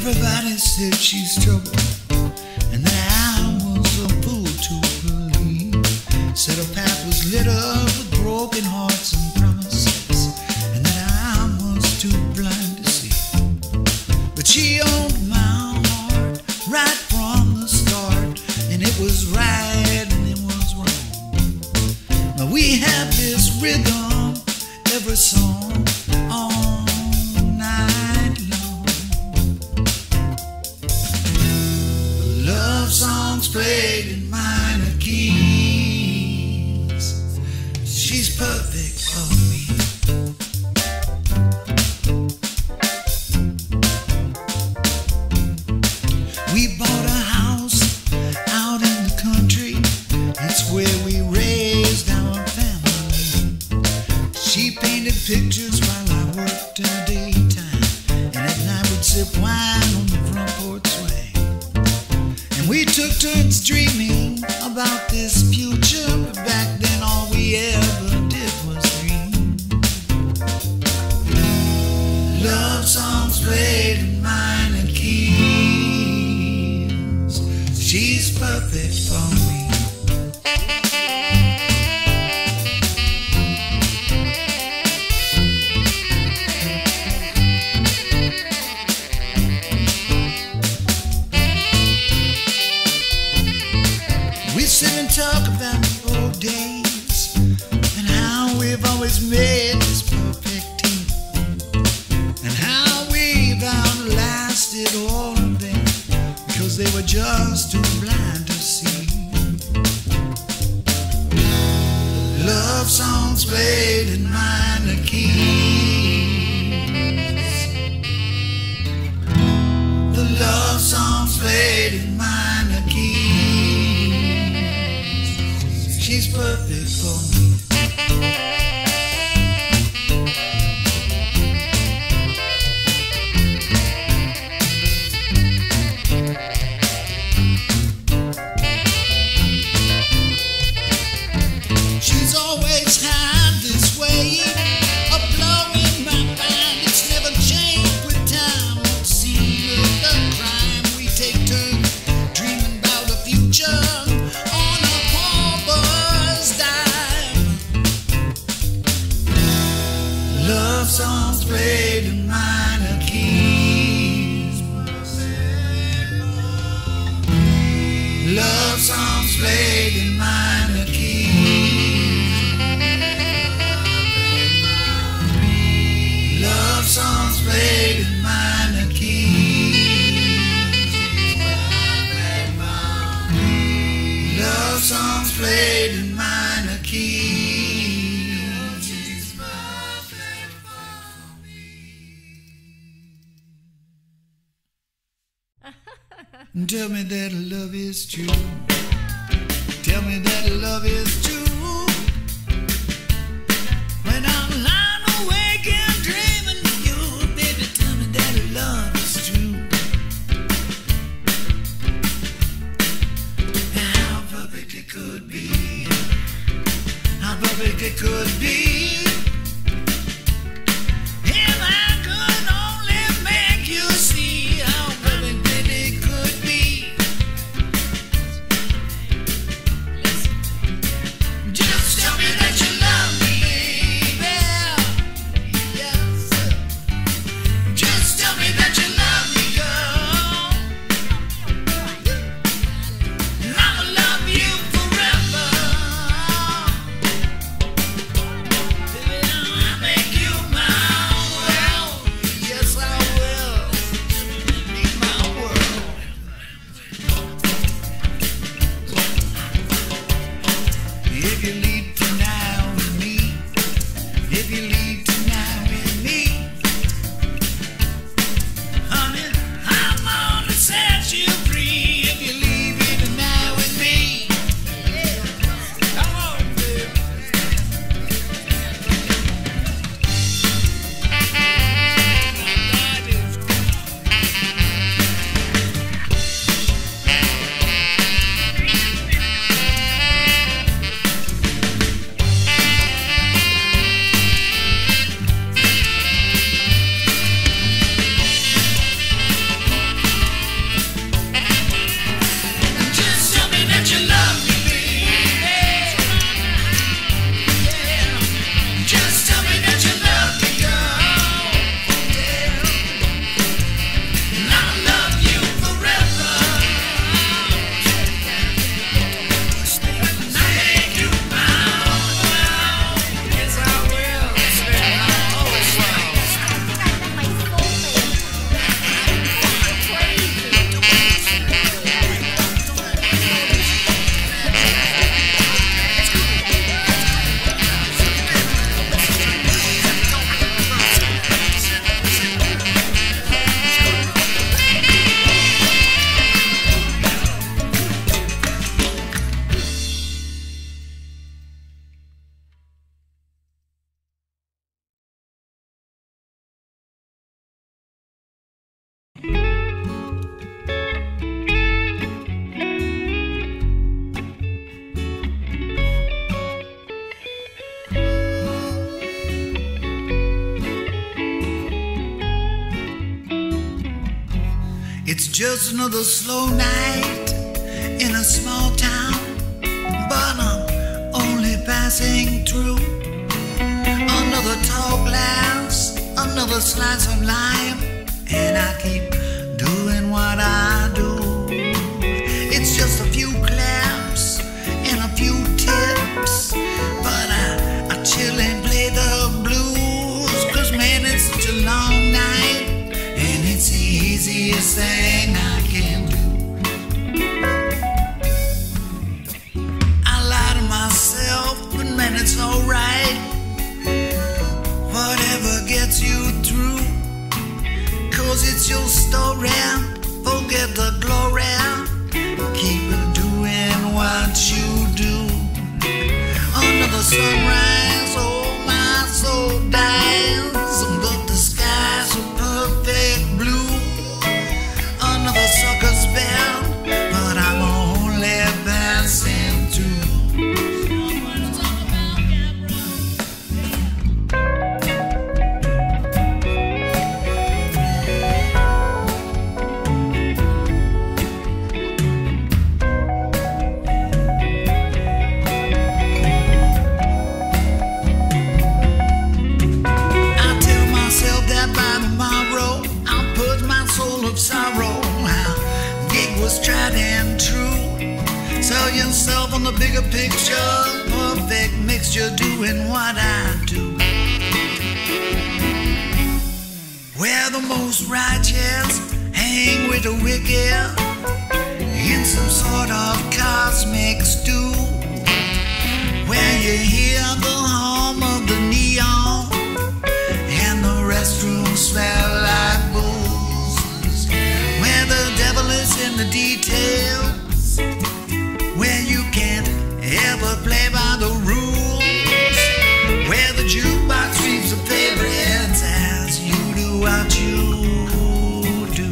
Everybody said she's trouble, and that I was a fool to believe. Said her path was littered with broken hearts and promises, and that I was too blind to see. But she owned my heart right from the start, and it was right and it was wrong. Now we have this rhythm, every song all night long. Love songs played in minor keys. She's perfect for me. We bought a house out in the country. It's where we raised our family. She painted pictures while I worked in the daytime, and at night we'd sip wine on the front porch swing. And we took turns dreaming about this future, but back then all we ever did was dream. Love songs played in minor keys. She's perfect for me. We sit and talk about the old days and how we've always made this perfect team, and how we've outlasted all of them because they were just too blind to see. Love songs played in minor keys. The love songs played in minor keys. She's perfect for me. She's always had this way of blowing my mind. It's never changed with time. Won't see the crime. We take turns dreaming about the future on a pauper's dime. Love songs played in minor keys. Love songs played in minor keys. Love songs played in minor keys. Love songs played in minor keys. She's perfect for me. Tell me that love is true. Tell me that love is true. When I'm lying awake and dreaming of you, baby, tell me that love is true. How perfect it could be. How perfect it could be. If I could only make you see how perfect it could be. It's just another slow night in a small town, but I'm only passing through. Another tall glass, another slice of lime, and I keep doing what I do. It's just a few claps and a few tips, but I chill and play the blues, 'cause man, it's such a long night, and it's the easiest thing I can do. I lie to myself, but man, it's alright. Whatever gets you through, 'cause it's your story. Forget the glory, keep doing what you do. Another sunrise, oh my soul dies, but the skies are perfect blue. Another sucker's bell, but I'm only passing through. Sorrow, how it was tried and true. Sell yourself on the bigger picture, perfect mixture, doing what I do. Where the most righteous hang with the wicked in some sort of cosmic stew, where you hear the hum of the neon and the restrooms smell like booze. The devil is in the details, where you can't ever play by the rules, where the jukebox streams the favorites as you do what you do.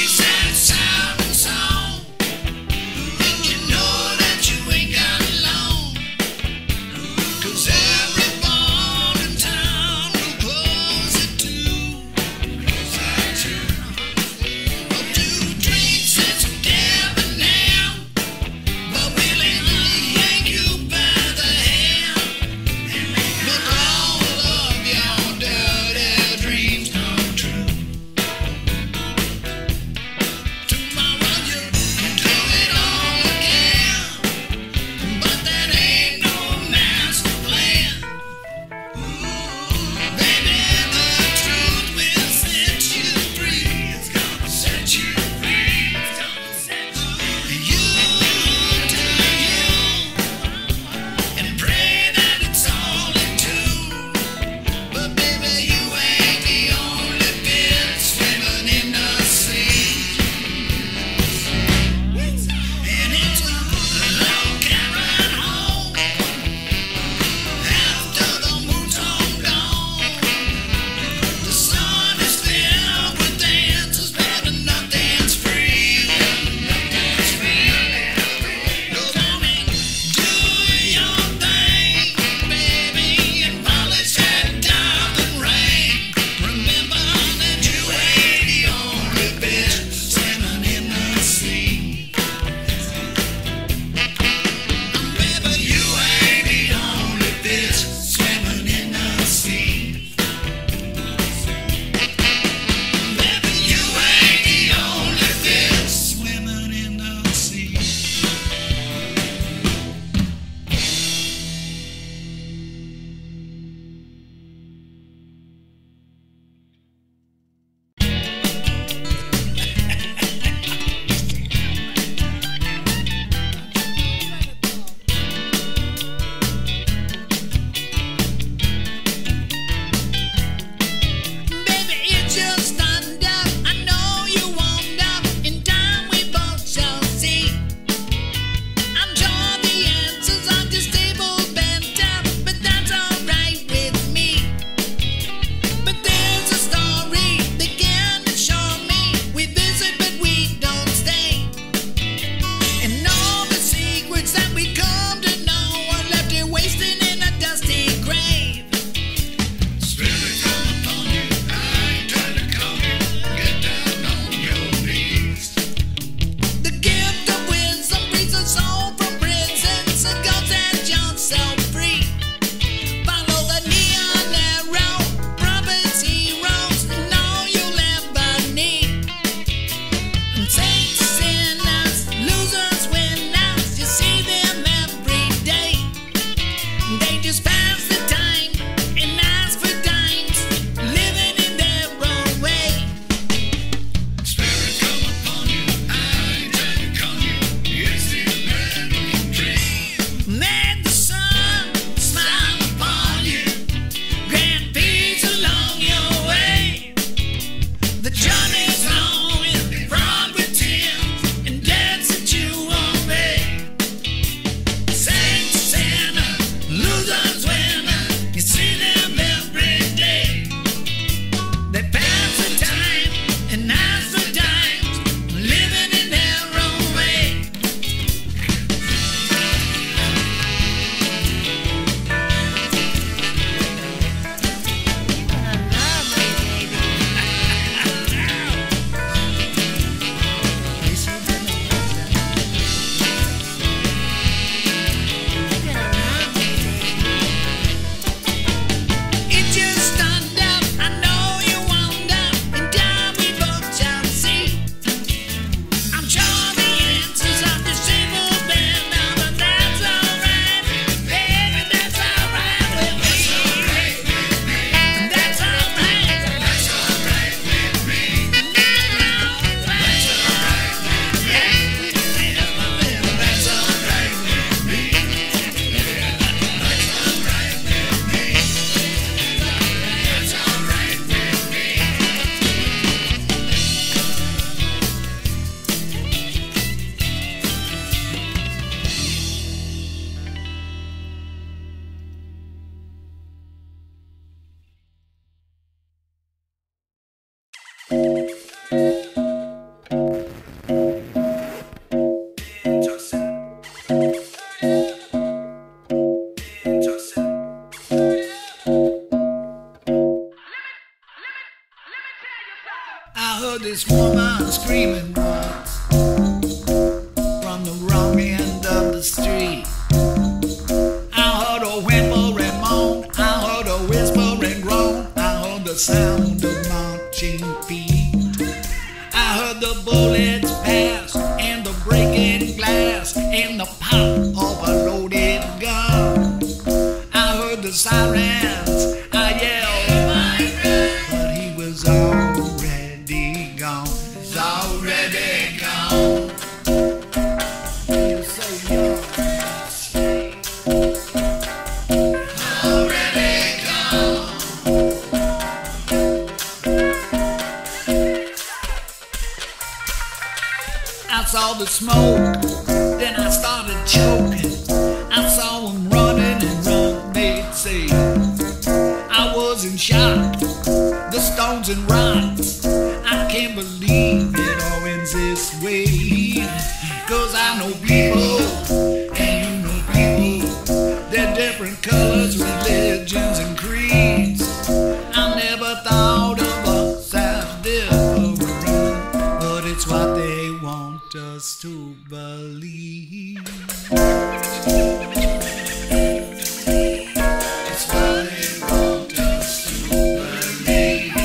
Long this woman screaming once from the wrong end of the street. I heard a whimper and moan, I heard a whisper and groan, I heard the sound of marching feet. I heard the bullets pass and the breaking glass and the pop of a loaded gun. I heard the sirens, I yelled, but he was already gone. He's already gone. You're so young, already gone. I saw the smoke, then I started choking. I saw him running and run, they'd say. I was in shock, the stones and rocks. I can't believe it all ends this way. 'Cause I know people, and you know people. They're different colors, religions, and creeds. I never thought of us as different, but it's what they want us to believe. It's what they want us to believe.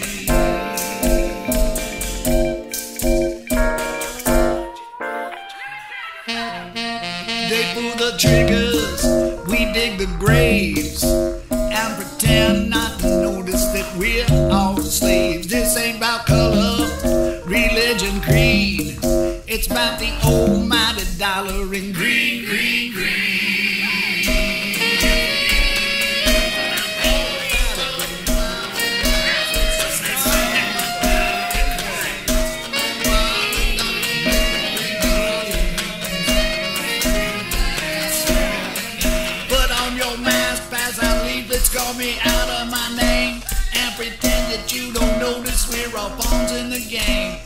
They pull the triggers, we dig the graves, and pretend not to notice that we're all slaves. This ain't about color, religion, creed. It's about the almighty dollar and green, green, green. Put on your mask, pass out leaflets, call me out of my name, and pretend that you don't notice we're all pawns in the game.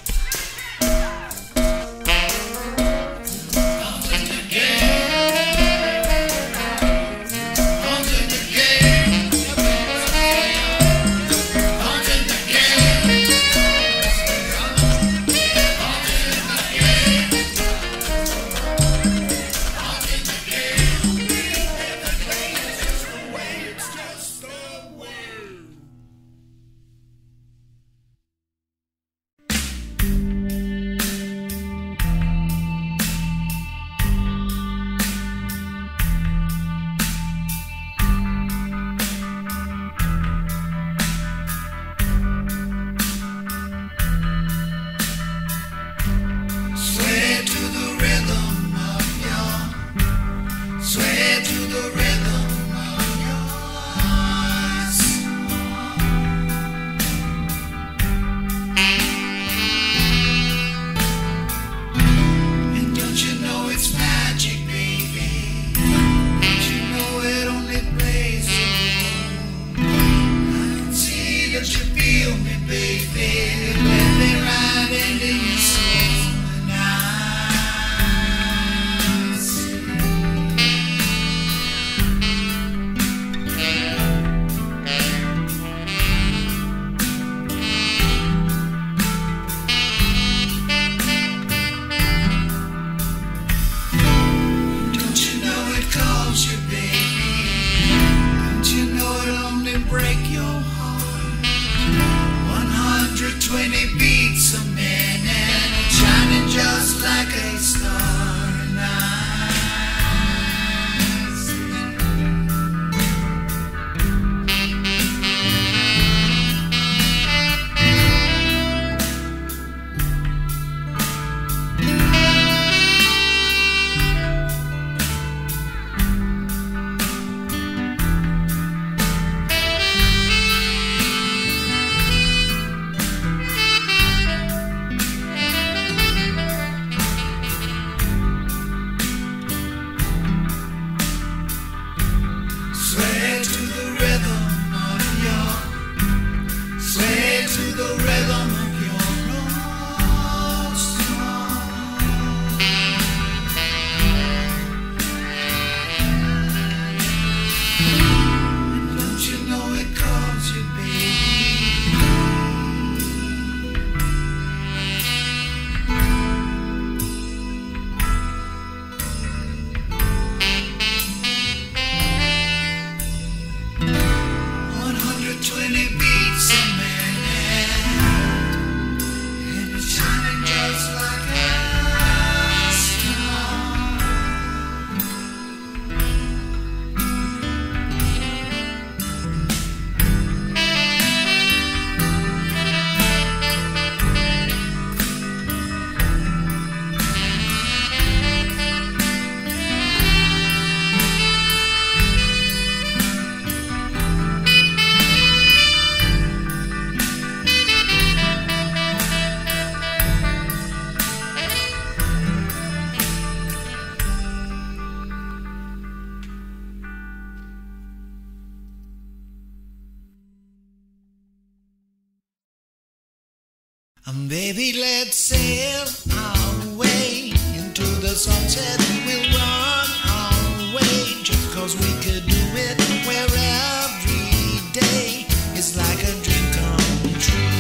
Baby, let's sail our way into the sunset. We'll run our way just 'cause we could do it. Where every day is like a dream come true.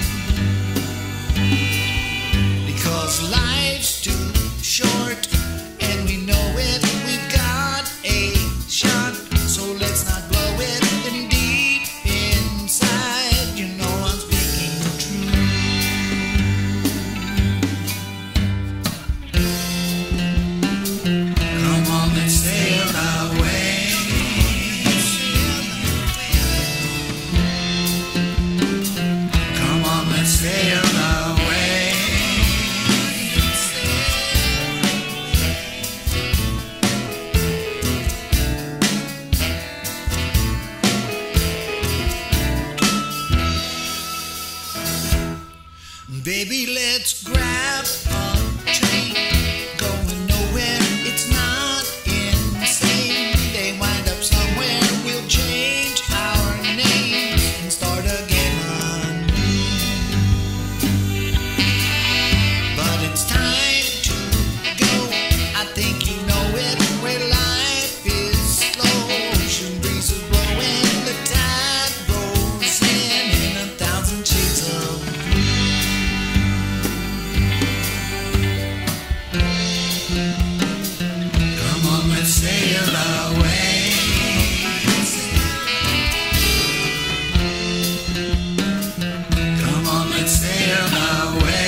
Because life's too short and we know it. We've got a shot, so let's not blow it. And deep inside, you know I'm speaking true. Come on, let's sail our way. Come on, let's sail our way. Baby, let's grab a train, going nowhere, it's not insane. They wind up somewhere, we'll change our name and start again anew. But it's time to go, I think you know it, where life is slow. Ocean breezes blowing, the tide rolls in 1,000 shades of blue. Come on, let's sail our way. Come on, let's sail our way.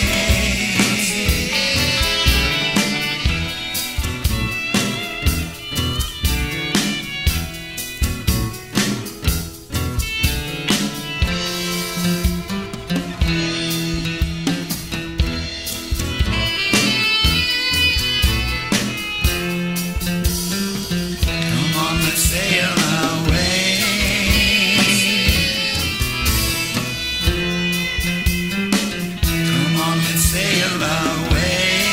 Come on, let's sail our way. Come on, let's sail our way.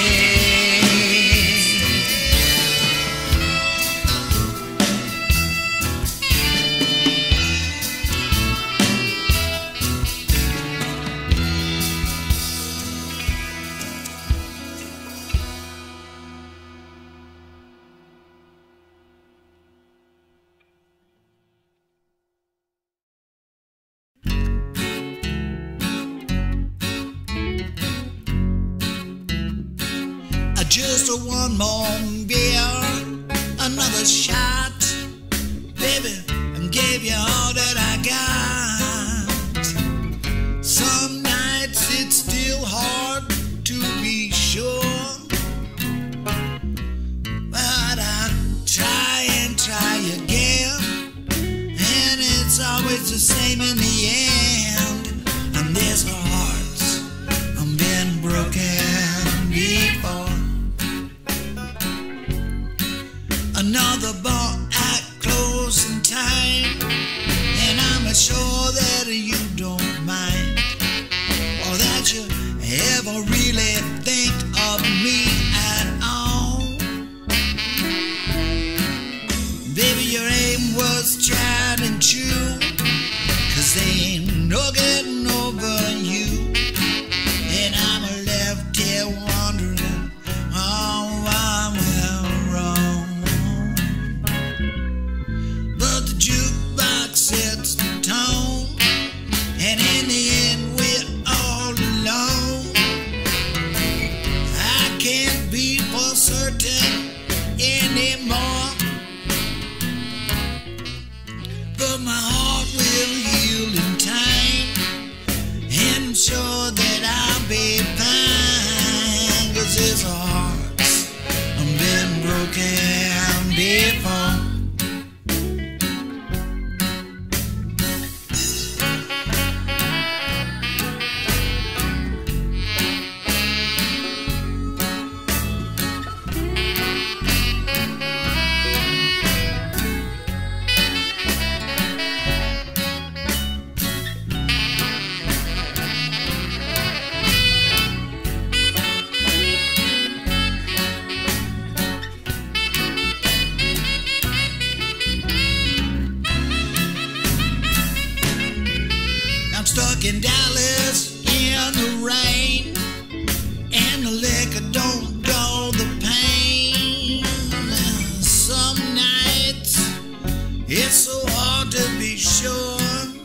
Just one more beer, another shot, baby, and gave you all that I got. Some nights it's still hard to be sure, but I try and try again, and it's always the same in the end. And there's hearts been broken before. Another bar at closing time, and I'm sure that you don't mind, or that you ever really think of me at all. Baby, your aim was tried and true, 'cause there ain't no getting over you. And I'm left here wondering, oh, I went wrong. But the jukebox sets the tone, and in the end we're all alone. I can't be for certain anymore, but my heart will heal in time, and I'm sure that I'll be fine. 'Cause there's hearts been broken before. in Dallas in the rain, and the liquor don't dull the pain. Some nights it's so hard to be sure.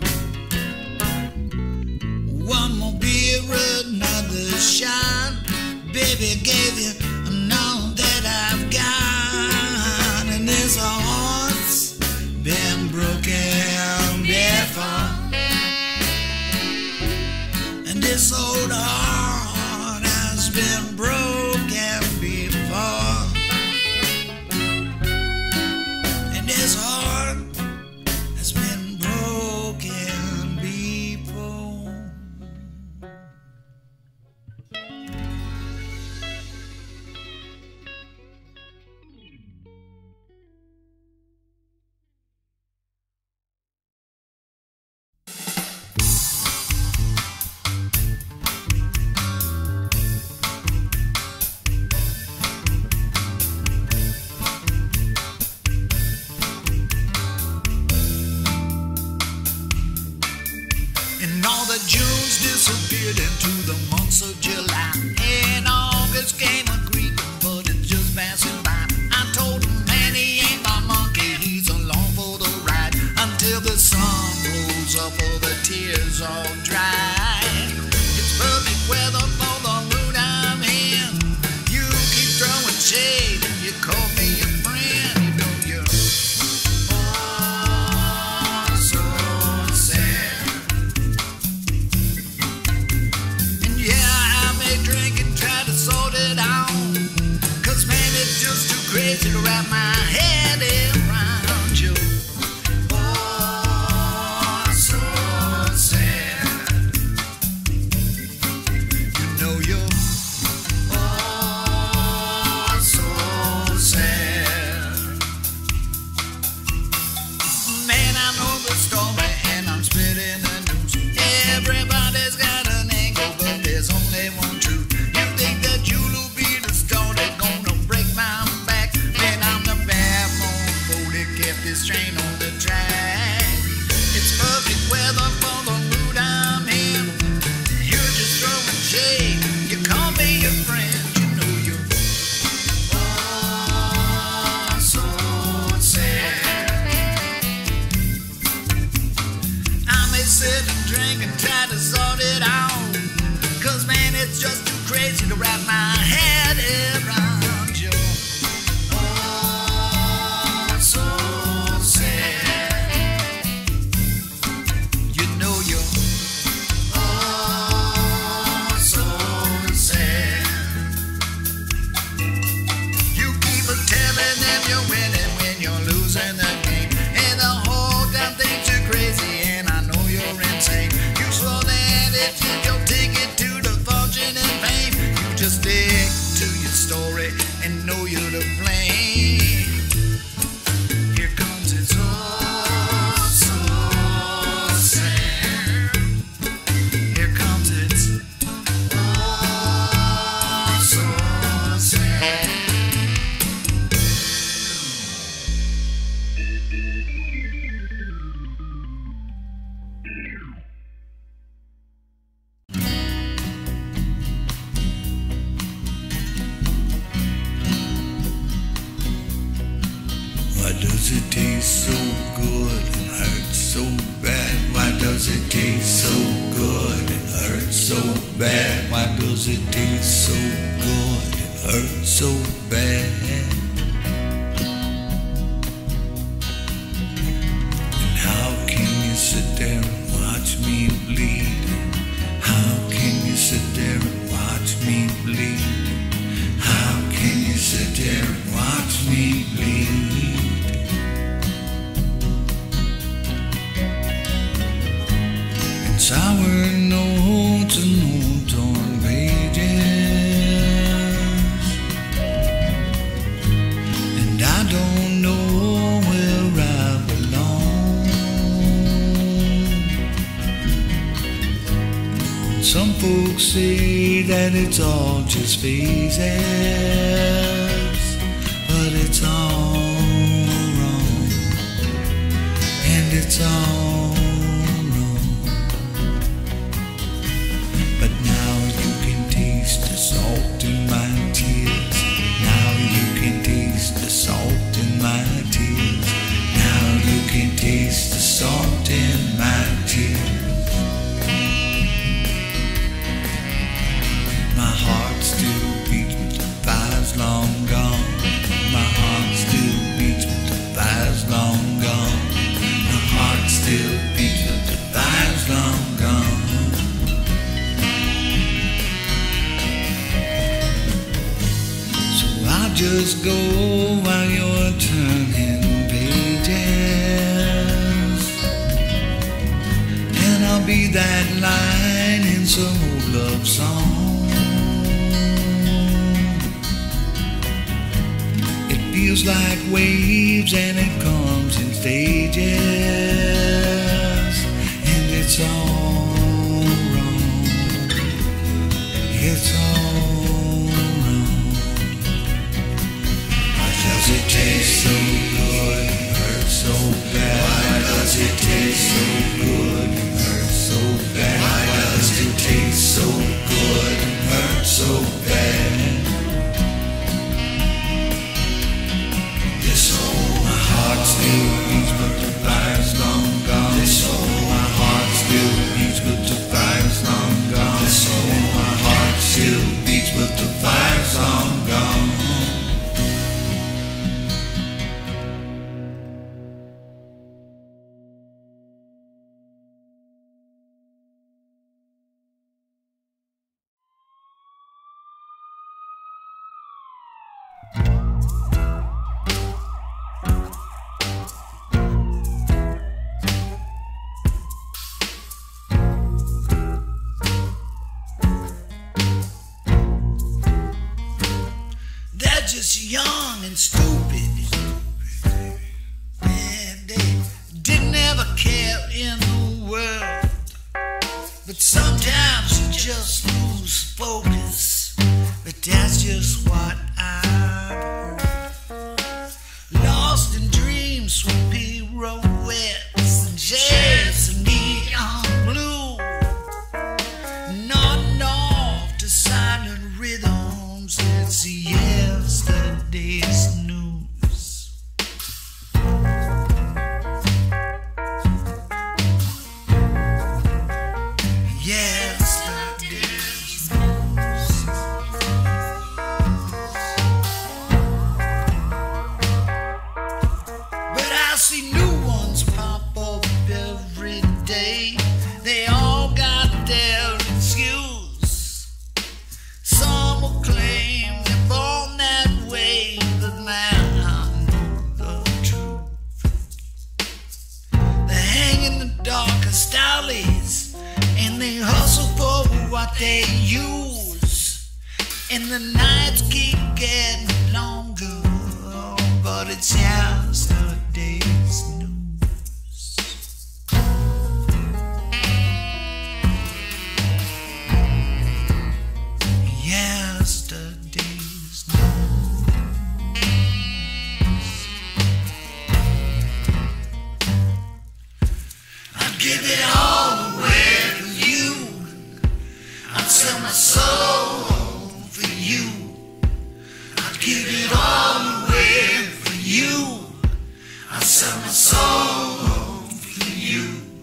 One more beer, another shot. Baby gave you all that I've got, and this heart's been broken before, and this old heart has been broken before, and this heart has been broken before. And all the Junes disappeared into the months of July, and August came a creeping, but it's just passing by. I told him, man, he ain't my monkey, he's along for the ride, until the sun rose up, all the tears all dry. It's perfect weather for the mood I'm in. You keep throwing shade, and you call me a friend. You know you're so sad. Drink and try to sort it out, 'cause man, it's just too crazy to wrap my head around you. Oh, so sad. You know you're oh, so sad. Man, I know the story and I'm spitting the news. Everybody's got an angle, but there's only one truth. This train on the track. It's perfect weather for the mood I'm in. You're just throwing shade, you call me a friend. You know you're oh, so sad. I may sit and drink and try to sort it out, 'cause man, it's just too crazy to wrap my head around you. Stick to your story and know you're to blame. Here comes it's oh so sad. Here comes it's oh so sad. Why does it taste so good and hurt so bad? Why does it taste so good and hurt so bad? Why does it taste so good and hurt so bad? And how can you sit there and watch me bleed? How can you sit there and watch me bleed? How can you sit there and watch me bleed? Sour notes and notes on pages, and I don't know where I belong. Some folks say that it's all just phases, but it's all wrong, and it's all. But now salt in my tears. My heart still beats with the fire's long gone. My heart still beats with the fire's long gone. My heart still beats with the fire's long gone. So I'll just go while you're turning pages, and I'll be that line in some old love song. Feels like waves and it comes in stages, and it's all wrong. It's all wrong. Why does it taste so good and hurt so bad? Why does it taste so good and hurt so bad? Why does it taste so good and hurt so bad? Heart still beats, but the fire's long gone. This soul, my heart still beats, but the fire's long gone. This soul, my heart still beats, but the fire's long gone. Just young and stupid. And they didn't have a care in the world. But sometimes you just lose focus. But that's just what I've heard. Lost in dreams with pirouettes and jazz and neon blue. Nodding off to silent rhythms. It's yesterday's news. Yesterday's news. But I see new ones pop up every day. They all got their excuse. Some will claim they're born that way, but man, I know the truth. They hang in the darkest alleys, and they hustle for what they use. And the nights keep getting longer, but it's yesterday's news. Yesterday's news. I'd give it all away for you. I'd sell my soul for you. I'd give it all away for you. I'd sell my soul for you.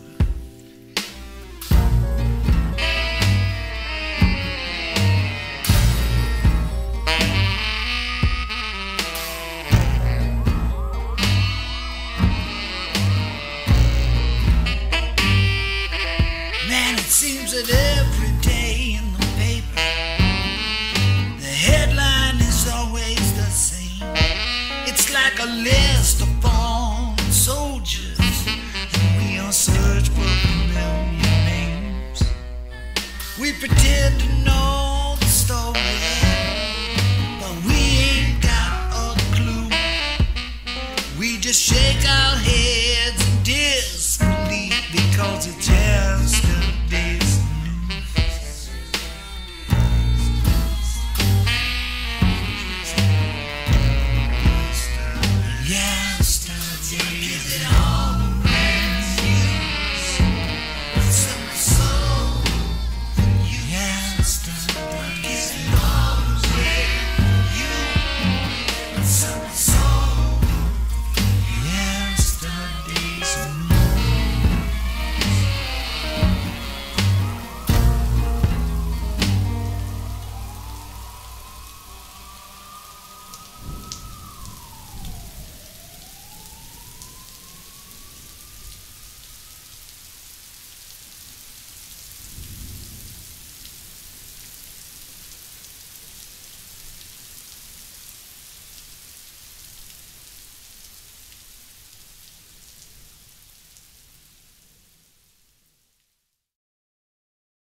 Man, it seems that every day in the paper, the headline is always the same. It's like a list of fallen soldiers, and we on search for familiar names. We pretend to know the story, but we ain't got a clue. We just shake our heads in disbelief because it's